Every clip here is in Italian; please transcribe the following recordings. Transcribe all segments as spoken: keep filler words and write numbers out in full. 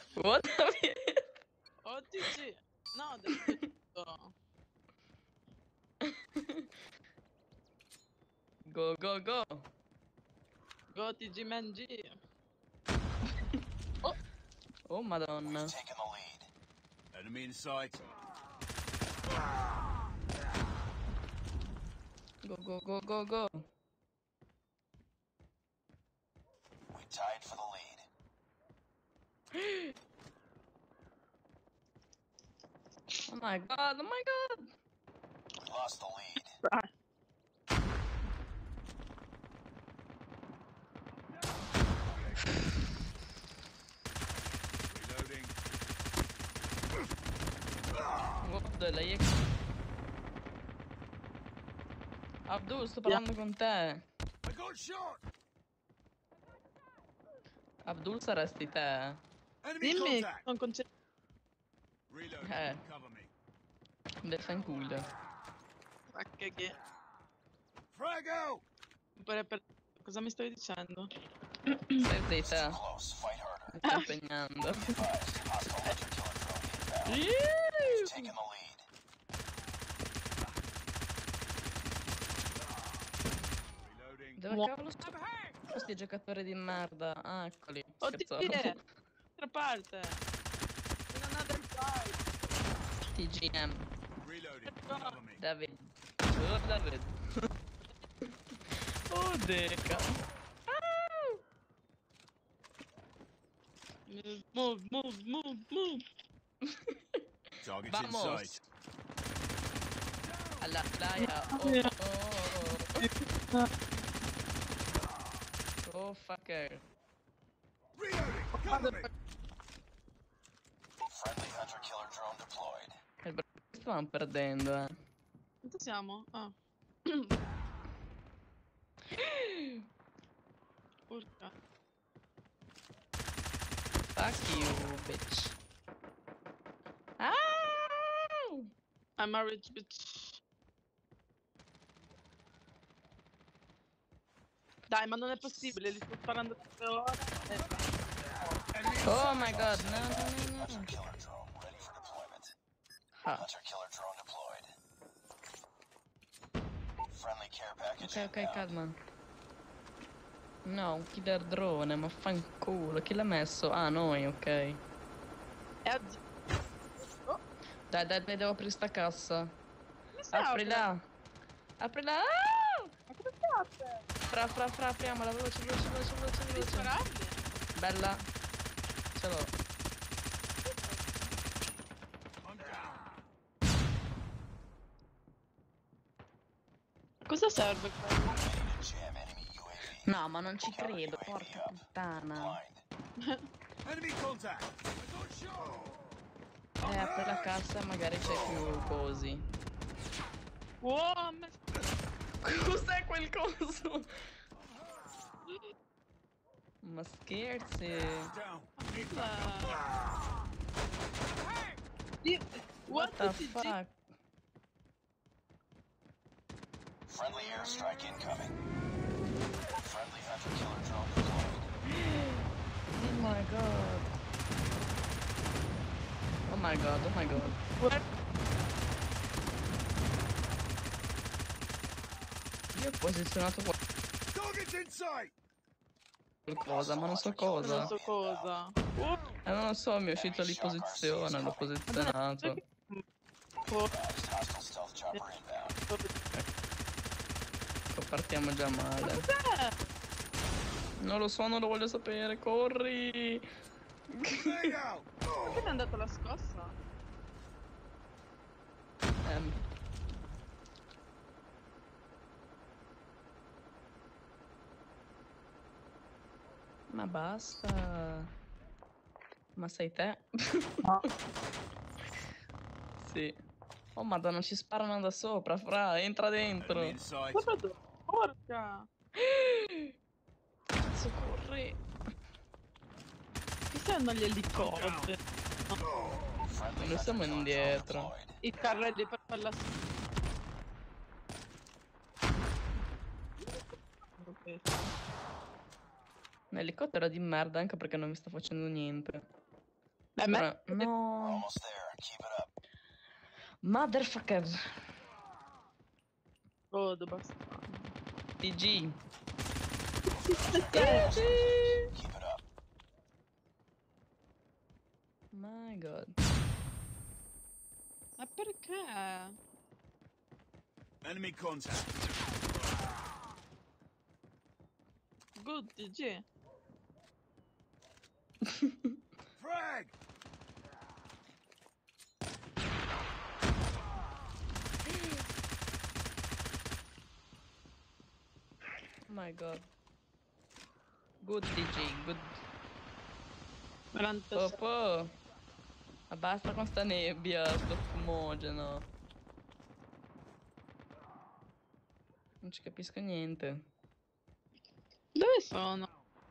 What the O T G. No, detto. Go, go, go. Go Tgmg. Oh. Oh, madonna. We've taken the lead. Enemy in sight. Go, go, go, go, go. We tied for the lead. Oh my god, oh my god. We lost the lead. Reloading. What the lei è... Abdul, sto parlando con te. I got shot. Abdul saresti te. Enemy Dimmi, contact. non concentrato. Reloading. Eh. Cover me. Vaffanculo. Ma che che... Frag out. Per, per... Cosa mi stavi dicendo? Stai zitta. Close. Fight harder. Mi sto impegnando. Be advised. Hostile hunter killer drone inbound. Yeah. We've taken the lead. Reloading. Dove cavolo sono questi giocatori di merda? Ah, eccoli. O T G. Scherzavo. Altra parte. In another side. T G M. Reloading. Cover me. David. Oh, David. Oh, deca. Move, move, move, move. Targets in Vamos. sight. Alla playa. Oh, oh, oh. Oh, fucker. Reloading. Cover me. Friendly hunter killer drone deployed. Eh, bro, stavamo perdendo, eh. Dove siamo? Ah. Porca. Fuck you, bitch. Ah! I'm a rich bitch. Dai, ma non è possibile, li sto sparando tutte ore. Oh my god, no, no, no, Hunter no. killer drone ready for deployment. Ah. Hunter killer drone deployed. Friendly care package. Ok, ok, inbound. calma. No, un killer drone, ma fanculo. Chi l'ha messo? Ah, noi, ok. È a... Oh, Dai, dai, dai, devo aprire sta cassa. come si apre? Aprila. Aprila. Ah! Ma come si apre? Fra, fra, fra, apriamola, veloce, veloce, veloce, veloce, Devi veloce. spararli? Bella. Ce l'ho. I'm down. Cosa serve quello? Ready to jam enemy U A V. No, ma non ci credo, porca puttana. Blind. Enemy contact. I got shot. Eh, apri la cassa e magari c'è più cosi. Wow, a me... Cos'è quel coso? Ma scherzi. Down. Io- What the What did you- fuck? Friendly airstrike incoming. Friendly hunter killer drone deployed. Oh my god. Oh my god, oh my god. What? Io ho posizionato Targets in sight. qualcosa, ma non so Non cosa. so cosa. Oh, Eh, non lo so, mi è uscito lì posizione, l'ho posizionato. oh, Hostile stealth chopper inbound. Ecco, partiamo già male. cos'è? Non lo so, non lo voglio sapere, corri! Grenade out. Perché mi è andata la scossa? Ehm. Ma basta. Ma sei te? No. Sì. Oh madonna, ci sparano da sopra, fra, entra dentro. Enemy in sight. Cosa do- Porca! Cazzo, corri. Chi sono gli elicotteri? Friendly Noi siamo hunter killer drone indietro. deployed. I carrelli per farla su. Un elicottero di merda anche perché non mi sta facendo niente. Beh, me... Però- no. Almost there. Keep it up. Motherfucker. Oh, basta. T G. T Keep it up. My god. Ma perché? Enemy contact. Good T G. Frag! Oh my god. Good T G, good. quarantasei. Popo. Ma basta con sta nebbia, sto fumogeno. Non ci capisco niente. Dove sono?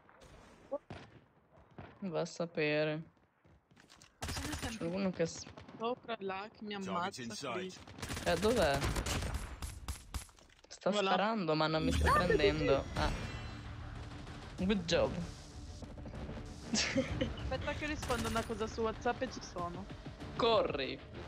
Non va a sapere. Ce n'è C'è sempre uno che... s- sopra là che mi Target's ammazza. in sight. Eh, dov'è? Sta Voilà. sparando ma non mi sta prendendo. Ah. Good job. Aspetta che rispondo una cosa su WhatsApp e ci sono. Corri.